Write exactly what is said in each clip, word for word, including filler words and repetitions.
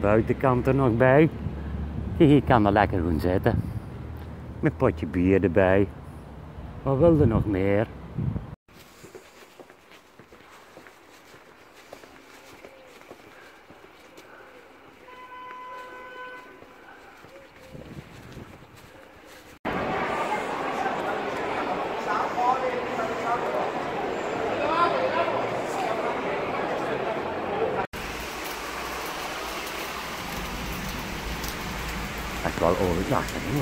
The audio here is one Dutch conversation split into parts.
buitenkant er nog bij. Je kan er lekker gaan zitten. Met een potje bier erbij. Wat wil er nog meer? Dat is wel overdacht, hoor.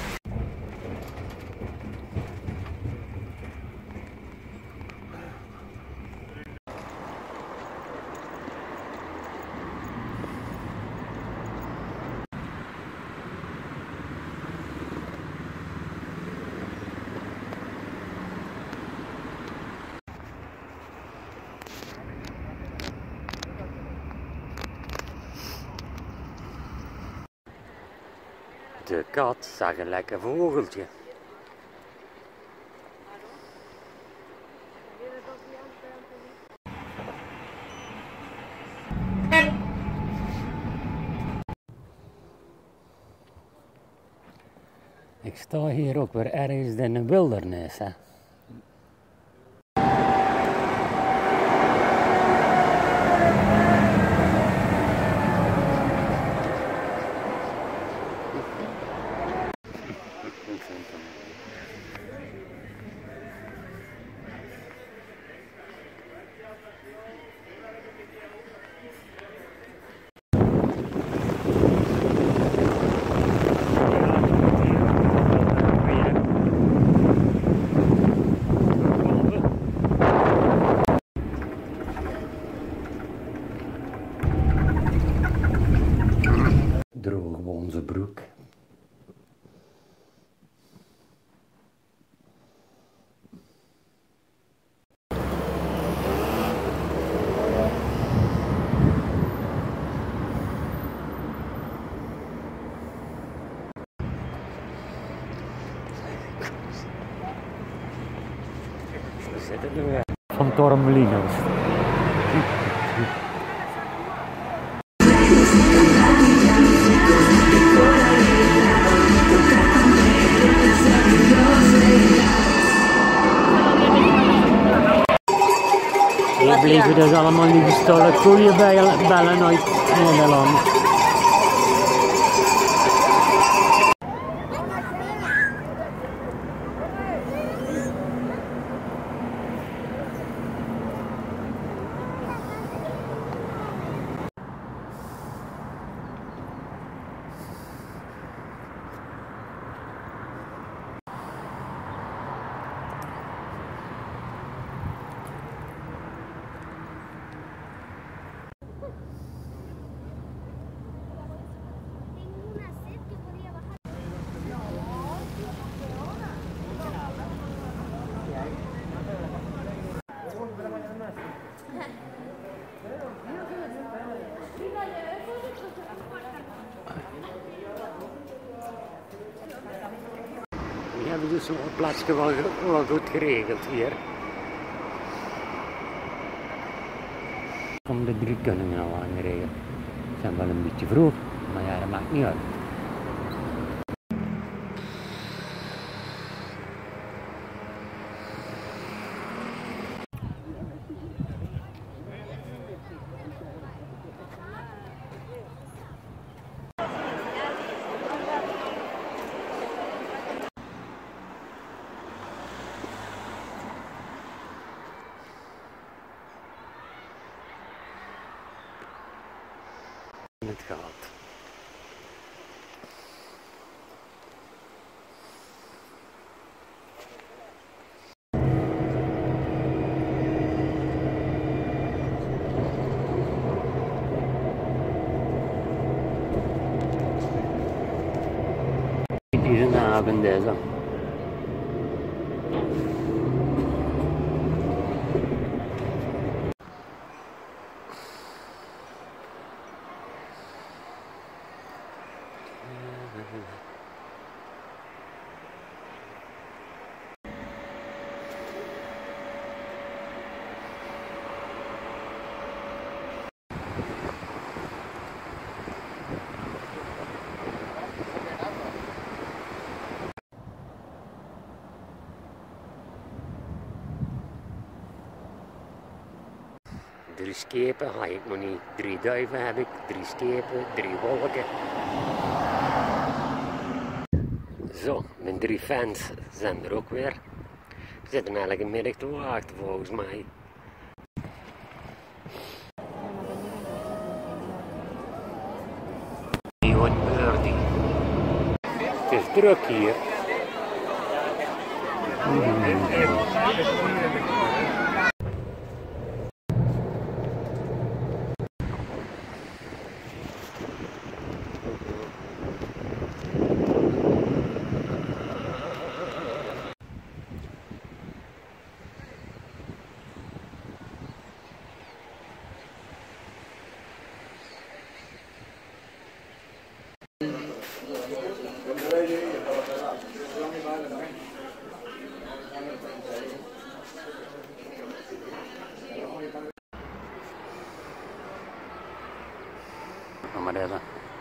De kat zag een lekker vogeltje. Ik sta hier ook weer ergens in een wildernis, hè. Droog onze broek. We zitten nu weer van Torremolinos. Hier bleven dus allemaal die gestolen koeien bellen uit Nederland. We hebben dus zo'n plaatsje wel, wel goed geregeld hier. Om de drie kunnen we nou aangeregeld. We zijn wel een beetje vroeg, maar ja, dat maakt niet uit. Het gaat. Deze avond deze. drie schepen ga ik nog niet. Drie duiven heb ik, drie schepen, drie wolken. Zo, mijn drie fans zijn er ook weer. Ze zitten elke middag te wachten volgens mij. Het is druk hier. Kom maar even.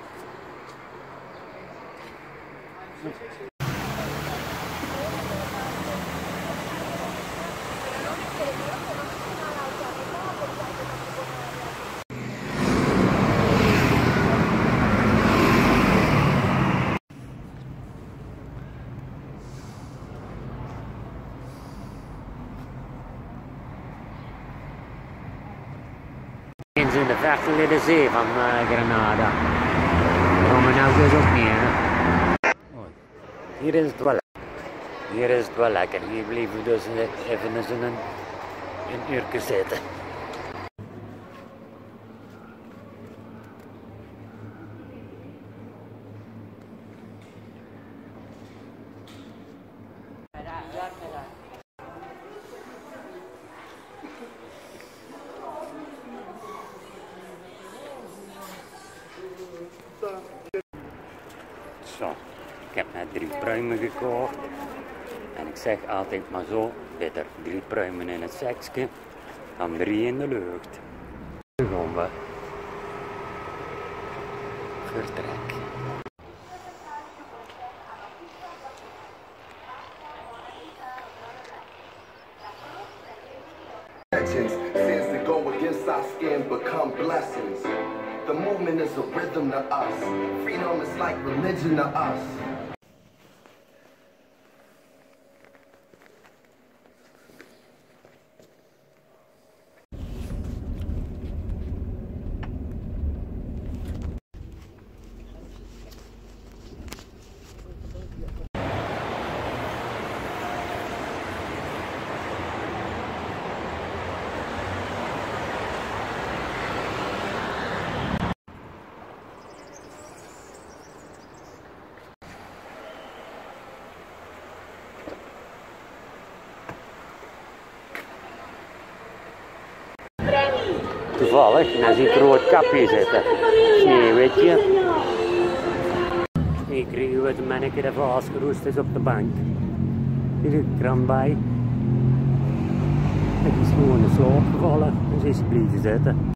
Eens in de verte ligt de zee van uh, Granada. Daar komen we nou dus ook neer. Hier is het wel lekker. Hier is het wel lekker. Hier blijven we dus even eens een, een uurtje zitten. Zo, ik heb net drie pruimen gekocht. En ik zeg altijd maar zo, beter drie pruimen in het zakje dan drie in de lucht. Nu gaan we vertrekken. Sins that go against our skin become blessings. The movement is a rhythm to us. Freedom is like religion to us. Toevallig, dan zie ik een rood kapje zitten. Sneeuwwitje. Hier kregen we het manneke dat vastgeroest is op de bank. Hier is de krant bij. Het is gewoon in slaap gevallen, dus is hij blijven zitten.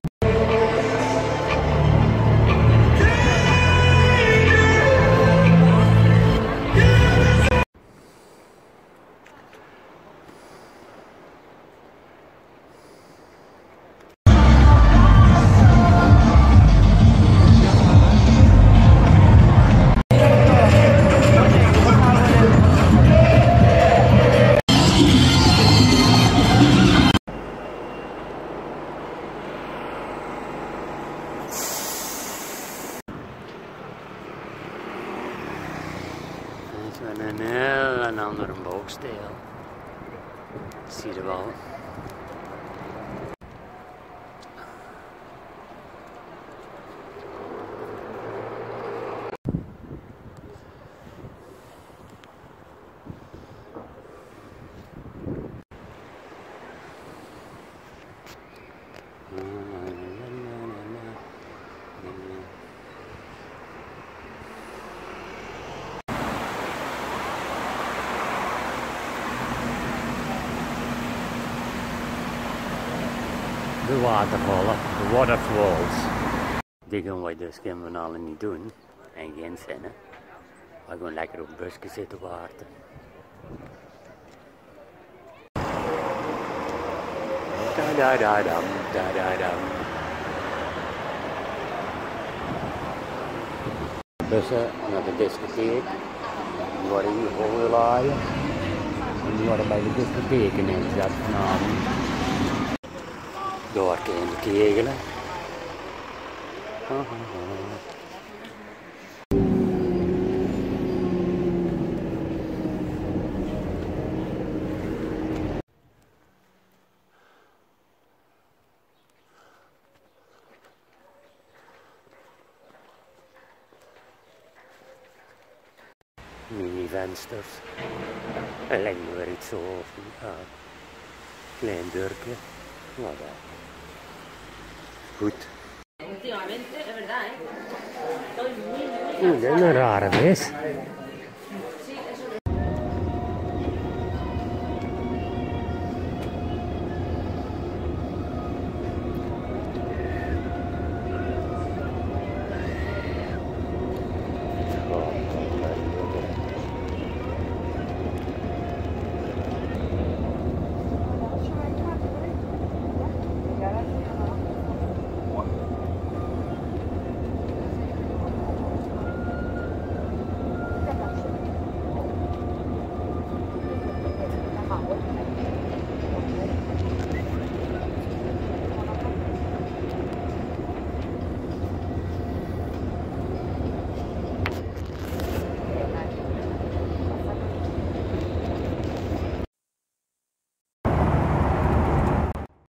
Dit is een heel andere bouwstijl. Zie je wel. De watervallen, de waterfalls. Die gaan wij dus geen van allen niet doen. En geen zin, hè. We gaan lekker op het busje zitten wachten. da da dam, da da dam. Bussen naar de discotheek. Die worden hier volgeladen. En die worden bij de discotheken ingezet vanavond. Door kunnen kegelen. Mini-vensters. Het lijkt me weer iets zo. Ja. Klein deurtje. Nou, dat. Goed. Ultimamente, es verdad, ¿eh? Estoy muy, muy... Uy, es una rara, ¿ves?